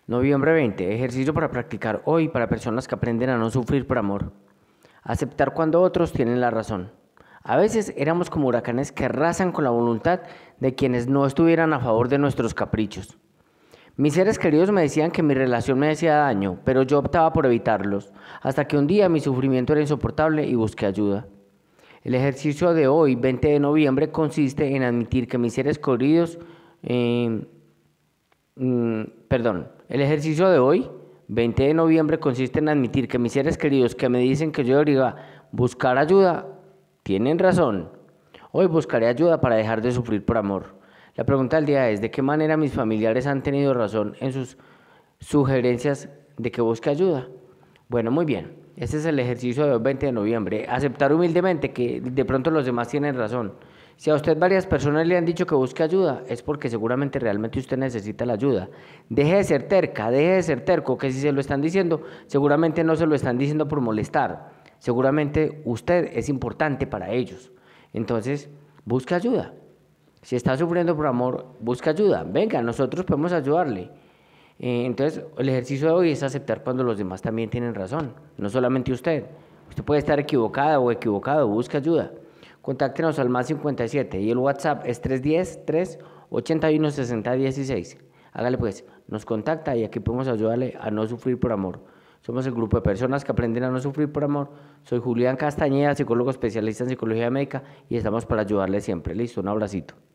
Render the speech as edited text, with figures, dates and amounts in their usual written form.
Noviembre 20. Ejercicio para practicar hoy para personas que aprenden a no sufrir por amor. Aceptar cuando otros tienen la razón. A veces éramos como huracanes que arrasan con la voluntad de quienes no estuvieran a favor de nuestros caprichos. Mis seres queridos me decían que mi relación me hacía daño, pero yo optaba por evitarlos, hasta que un día mi sufrimiento era insoportable y busqué ayuda. El ejercicio de hoy, 20 de noviembre, consiste en admitir que mis seres queridos el ejercicio de hoy, 20 de noviembre, consiste en admitir que mis seres queridos que me dicen que yo debería buscar ayuda, tienen razón. Hoy buscaré ayuda para dejar de sufrir por amor. La pregunta del día es, ¿de qué manera mis familiares han tenido razón en sus sugerencias de que busque ayuda? Bueno, muy bien. Este es el ejercicio de hoy, 20 de noviembre. Aceptar humildemente que de pronto los demás tienen razón. Si a usted varias personas le han dicho que busque ayuda, es porque seguramente realmente usted necesita la ayuda. Deje de ser terca, deje de ser terco, que si se lo están diciendo, seguramente no se lo están diciendo por molestar. Seguramente usted es importante para ellos. Entonces, busque ayuda. Si está sufriendo por amor, busque ayuda. Venga, nosotros podemos ayudarle. Entonces, el ejercicio de hoy es aceptar cuando los demás también tienen razón, no solamente usted. Usted puede estar equivocada o equivocado, busque ayuda. Contáctenos al más 57 y el WhatsApp es 310-381-6016. Hágale pues, nos contacta y aquí podemos ayudarle a no sufrir por amor. Somos el grupo de personas que aprenden a no sufrir por amor. Soy Julián Castañeda, psicólogo especialista en psicología médica y estamos para ayudarle siempre. Listo, un abracito.